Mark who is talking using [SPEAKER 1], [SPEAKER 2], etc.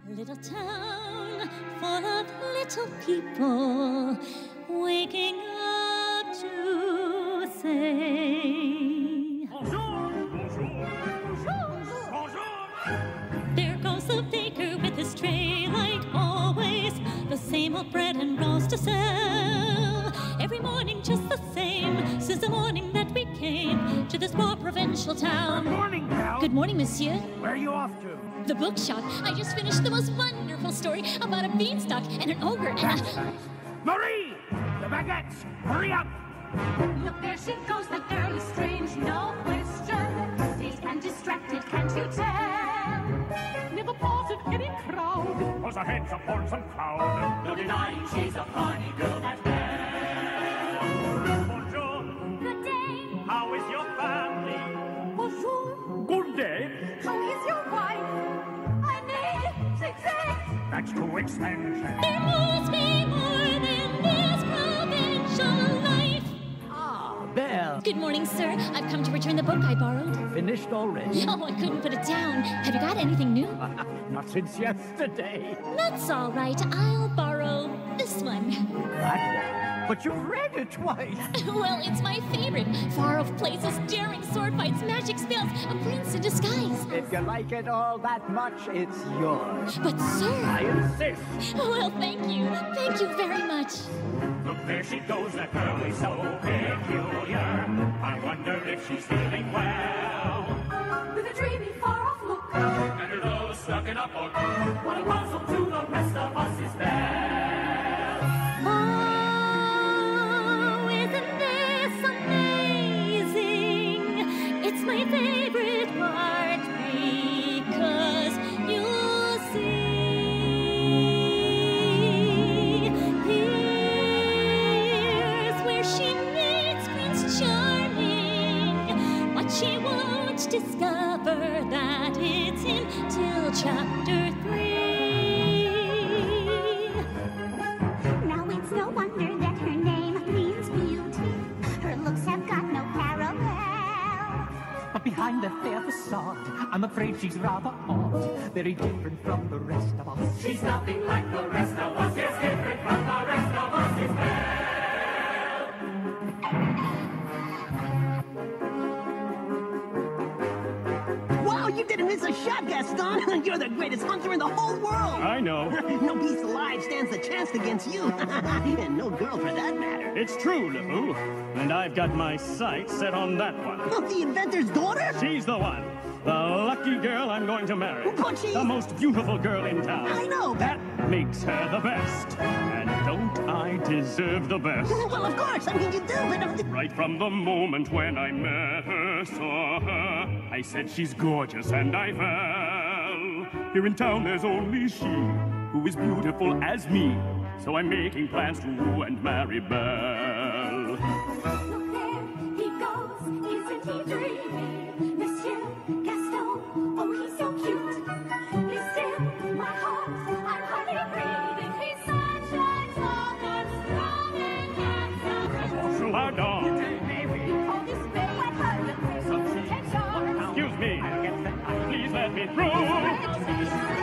[SPEAKER 1] Little town full of little people waking up to say
[SPEAKER 2] Bonjour! Bonjour! Bonjour! Bonjour!
[SPEAKER 1] There goes the baker with his tray like always, the same old bread and rolls to sell. Every morning just the same, since the morning that we came to this poor provincial town.
[SPEAKER 2] Good morning, Belle.
[SPEAKER 1] Good morning, monsieur.
[SPEAKER 2] Where are you off to?
[SPEAKER 1] The bookshop. I just finished the most wonderful story about a beanstalk and an ogre and
[SPEAKER 2] That's nice. Marie! The baguettes! Hurry up!
[SPEAKER 3] Look, there she goes, the girl is strange, no question. Dazed and distracted, can't you tell? Never pause in any crowd.
[SPEAKER 2] Pulls her heads upon some cloud.
[SPEAKER 3] No denying she's a funny girl, that Belle.
[SPEAKER 2] Bonjour!
[SPEAKER 3] Good day.
[SPEAKER 2] How is your family?
[SPEAKER 3] Bonjour.
[SPEAKER 2] Good day.
[SPEAKER 3] How is your wife? I need zigzag.
[SPEAKER 2] That's too expensive.
[SPEAKER 1] there must be more than this provincial life.
[SPEAKER 4] Ah, Belle.
[SPEAKER 1] Good morning, sir. I've come to return the book I borrowed.
[SPEAKER 4] Finished already?
[SPEAKER 1] Oh, I couldn't put it down. Have you got anything new?
[SPEAKER 4] Not since yesterday.
[SPEAKER 1] That's all right. I'll borrow this one.
[SPEAKER 4] That one? But you've read it twice.
[SPEAKER 1] Well, it's my favorite. Far-off places, daring sword fights, magic spells, a prince in disguise.
[SPEAKER 4] If you like it all that much, it's yours.
[SPEAKER 1] But, sir...
[SPEAKER 4] I insist.
[SPEAKER 1] Well, thank you. Thank you very much.
[SPEAKER 2] Look, there she goes, that girl is so peculiar. I wonder if she's feeling well.
[SPEAKER 3] With a dreamy, far-off look.
[SPEAKER 2] And her nose stuck in a book.
[SPEAKER 3] What a puzzle to the rest of us is Belle.
[SPEAKER 1] Oh, isn't this amazing? It's my favorite part because you'll see. Here's where she meets Prince Charming, but she won't discover that it's him till chapter 3.
[SPEAKER 5] Now it's no wonder that her name means beauty. Her looks have got no parallel.
[SPEAKER 4] But behind the fair facade, I'm afraid she's rather odd. Very different from the rest of us.
[SPEAKER 3] She's nothing like the rest of us. Yes, different from the rest of us is Belle.
[SPEAKER 6] Wow, you didn't miss a shot, Gaston. You're the greatest hunter in the whole world.
[SPEAKER 2] I know.
[SPEAKER 6] No beast alive stands a chance against you. And no girl for that matter.
[SPEAKER 2] It's true, LeFou. And I've got my sights set on that one.
[SPEAKER 6] Oh, the inventor's daughter?
[SPEAKER 2] She's the one. The lucky girl I'm going to marry.
[SPEAKER 6] But she...
[SPEAKER 2] The most beautiful girl in town.
[SPEAKER 6] I know, but...
[SPEAKER 2] That makes her the best. And don't I deserve the best?
[SPEAKER 6] Well, of course. I mean, you do, but...
[SPEAKER 2] Right from the moment when I met her, saw her, I said she's gorgeous and I fell. Here in town there's only she who is beautiful as me. So I'm making plans to woo and marry Belle.
[SPEAKER 3] Look there, he goes, isn't he dreamy? Monsieur Gaston, oh he's so cute. He's still my heart, I'm hardly breathing. He's such a tall and strong and handsome.
[SPEAKER 2] Pardon.
[SPEAKER 3] He called his babe, I heard him. Take charge.
[SPEAKER 2] Excuse me. Please let me through.